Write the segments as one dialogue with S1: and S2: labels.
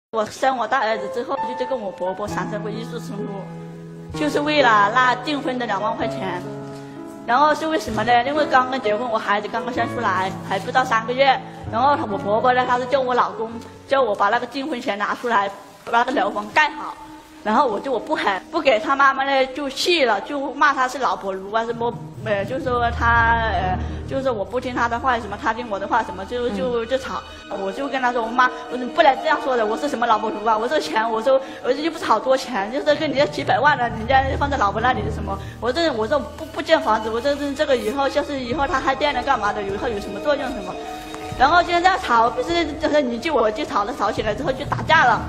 S1: 我生我大儿子之后，就跟我婆婆产生过一次冲突，就是为了那订婚的2万块钱。然后是为什么呢？因为刚刚结婚，我孩子刚刚生出来，还不到3个月。然后我婆婆呢，她是叫我老公，叫我把那个订婚钱拿出来，把那个楼房盖好。然后我不肯，不给他妈妈呢就气了，就骂他是老婆奴啊什么，就说他就是我不听他的话什么，他听我的话什么，就吵。我就跟他说，我妈，我说你不能这样说的，我是什么老婆奴啊？我这钱，我说又不是好多钱，就是跟人家几百万了，人家放在老婆那里的什么？我说不建房子，我这个以后以后他开店了干嘛的？以后有什么作用什么？然后现在吵，不是就是你就我就吵起来之后就打架了。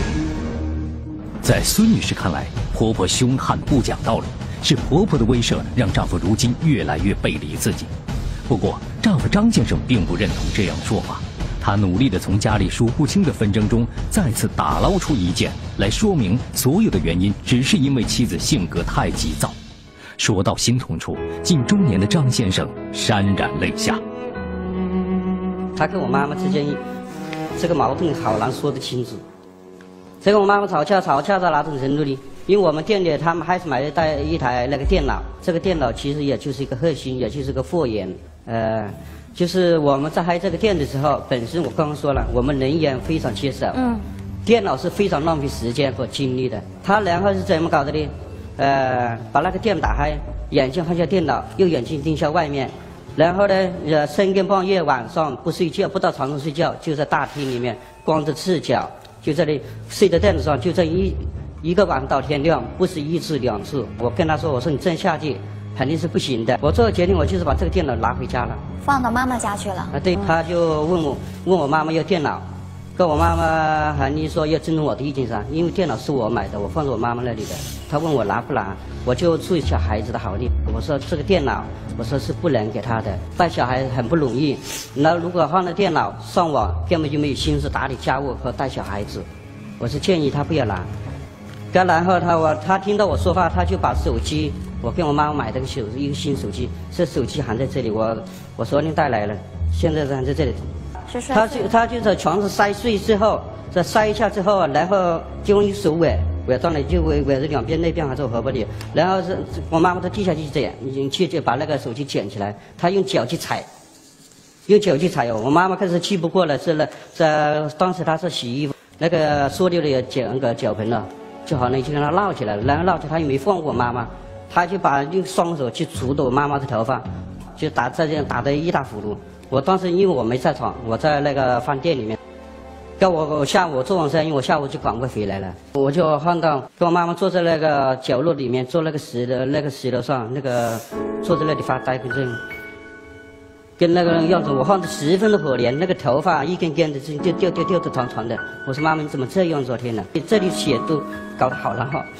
S2: 在孙女士看来，婆婆凶悍不讲道理，是婆婆的威慑让丈夫如今越来越背离自己。不过，丈夫张先生并不认同这样的说法，他努力地从家里数不清的纷争中再次打捞出一件，来说明所有的原因只是因为妻子性格太急躁。说到心痛处，近中年的张先生潸然泪下。
S3: 他跟我妈妈之间这个矛盾好难说得清楚。这个我妈妈吵架到哪种程度呢？因为我们店里他们还是买了一台那个电脑，这个电脑其实也就是一个核心，也就是个货源。就是我们在开这个店的时候，本身我刚刚说了，我们人员非常缺少，电脑是非常浪费时间和精力的。他然后是怎么搞的呢？把那个店打开，眼睛看向电脑，又眼睛盯向外面，然后呢，深更半夜晚上不睡觉，不到床上睡觉，就在大厅里面光着赤脚。就这里睡在垫子上，就这一个晚上到天亮，不是1次2次。我跟他说，我说你这样下去肯定是不行的。我做的决定，我就是把这个电脑拿回家了，
S4: 放到妈妈家去了。
S3: 对，他就问我妈妈要电脑，跟我妈妈喊你说要尊重我的意见噻，因为电脑是我买的，我放在我妈妈那里的。他问我拿不拿，我就出于小孩子的好意，我说这个电脑，我说是不能给他的，带小孩很不容易。那如果放了电脑上网，根本就没有心思打理家务和带小孩子。我是建议他不要拿。然后他听到我说话，他就把手机，我跟我妈妈买的一个新手机，这手机还在这里，我昨天带来了，现在还在这里。他就在床上摔碎之后，再摔一下之后，然后就用手围上来，就围着两边，那边还是荷包里，然后是我妈妈她地下去这样，就把那个手机捡起来，她用脚去踩，我妈妈开始气不过了，当时她是洗衣服，那个塑料的脚盆了，就好像就跟她闹起来了，然后闹起来她又没放过我妈妈，她就用双手去杵着我妈妈的头发，就这样打得一塌糊涂。我当时因为我没在场，我在那个饭店里面。跟我下午做完生意，我下午就赶快回来了。我就看到跟我妈妈坐在那个角落里面，坐那个石头上，坐在那里发呆跟那个样子，我看着十分的可怜，那个头发一根根的就掉的长长的。我说妈妈你怎么这样？昨天呢？这里血都搞得好难看，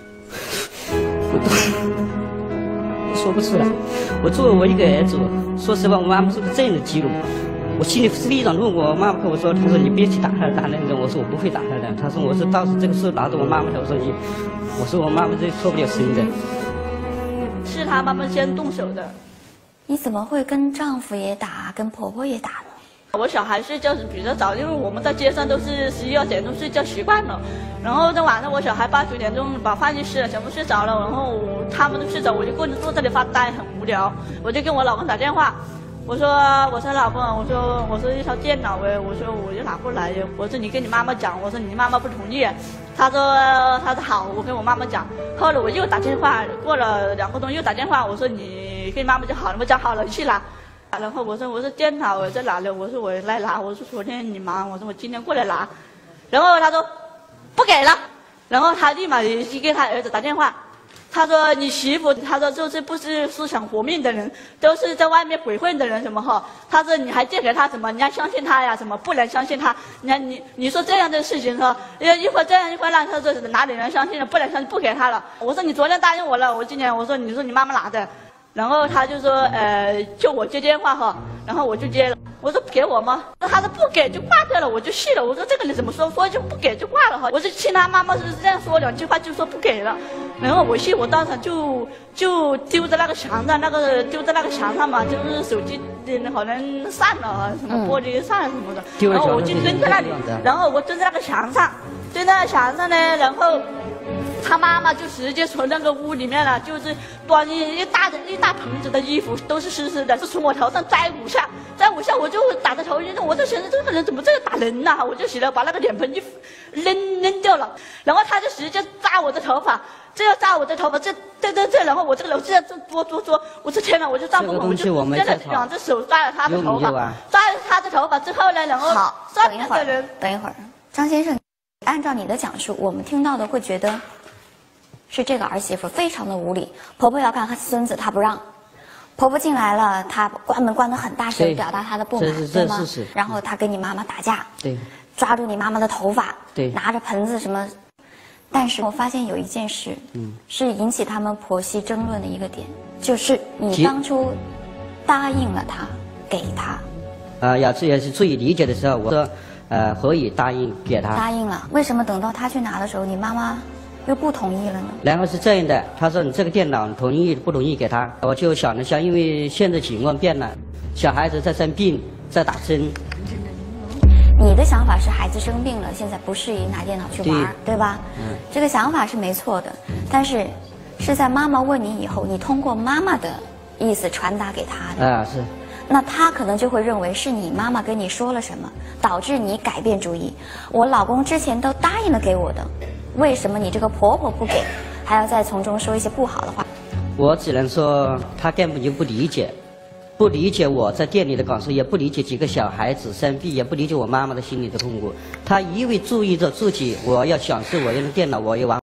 S3: 我说不出来。我作为我一个儿子，说实话，我妈妈是个这样的记录。我心里非常怒火，我妈妈跟我说，她说你别去打他那种，我说我不会打他的，她说我是到时这个时候拿着我妈妈头上去，我说我妈妈这脱不了身的。
S1: 是他妈妈先动手的。
S4: 你怎么会跟丈夫也打，跟婆婆也打呢？
S1: 我小孩睡觉是比较早，因为我们在街上都是11、12点钟睡觉习惯了，然后在晚上我小孩8、9点钟把饭去吃了，全部睡着了，然后他们都睡着，我就坐这里发呆，很无聊，我就跟我老公打电话。我说老公，我说一套电脑我说我就拿过来，我说你跟你妈妈讲，我说你妈妈不同意，他说好，我跟我妈妈讲，后来我又打电话，过了2个钟又打电话，我说你跟你妈妈讲好了，我讲好了，你去拿，然后我说电脑我在哪里，我说我来拿，我说昨天你忙，我说我今天过来拿，然后他说不给了，然后他立马就给他儿子打电话。他说你媳妇，他说就是不是思想活命的人，都是在外面鬼混的人什么哈。他说你还借给他什么？你要相信他呀？什么不能相信他？你说这样的事情说，一会儿这样一会儿那，他说哪里能相信了？不能相信，不给他了。我说你昨天答应我了，我今年我说你说你妈妈拿的，然后他就说就我接电话哈，然后我就接了。 我说给我吗？他说不给就挂掉了，我就气了。我说这个你怎么说？说就不给就挂了哈。我就听他妈妈是这样说2句话，就说不给了。然后我气，我当时就丢在那个墙上，丢在那个墙上嘛，就是手机好像散了啊，什么玻璃散了什么的。然后我就蹲在那里，然后我蹲在那个墙上，呢，然后。他妈妈就直接从那个屋里面了，就是端一大盆子的衣服，都是湿湿的，是从我头上摘5下，我就打着头晕，我就寻思这个人怎么这样打人呐、我就起来把那个脸盆就扔掉了，然后他就直接扎我的头发，这要扎我的头发，这，然后我这个人这样捉，我说天哪，我就抓不稳，我就真的2只手抓了他的头发，抓了他的头发之后呢，然后
S4: 好，等一会儿，张先生，按照你的讲述，我们听到的会觉得。是这个儿媳妇非常的无理，婆婆要看她孙子，她不让，婆婆进来了，她关门关得很大声，表达她的不满，对吗？然后她跟你妈妈打架，
S3: 对，
S4: 抓住你妈妈的头发，
S3: 对，
S4: 拿着盆子什么。但是我发现有一件事，是引起他们婆媳争论的一个点，就是你当初答应了她，给她。
S3: 也是注意理解的时候，我说何以答应给她？
S4: 答应了，为什么等到她去拿的时候，你妈妈？又不同意了呢？
S3: 然后是这样的，他说你这个电脑同意不同意给他？我就想了想，因为现在情况变了，小孩子在生病，在打针。
S4: 你的想法是孩子生病了，现在不适宜拿电脑去玩，对吧？这个想法是没错的，但是是在妈妈问你以后，你通过妈妈的意思传达给他的。
S3: 是。
S4: 那他可能就会认为是你妈妈跟你说了什么，导致你改变主意。我老公之前都答应了给我的。为什么你这个婆婆不给，还要再从中说一些不好的话？
S3: 我只能说，他根本就不理解我在店里的感受，也不理解几个小孩子生病，也不理解我妈妈的心里的痛苦。他一味注意着自己，我要享受我用的电脑，我要玩。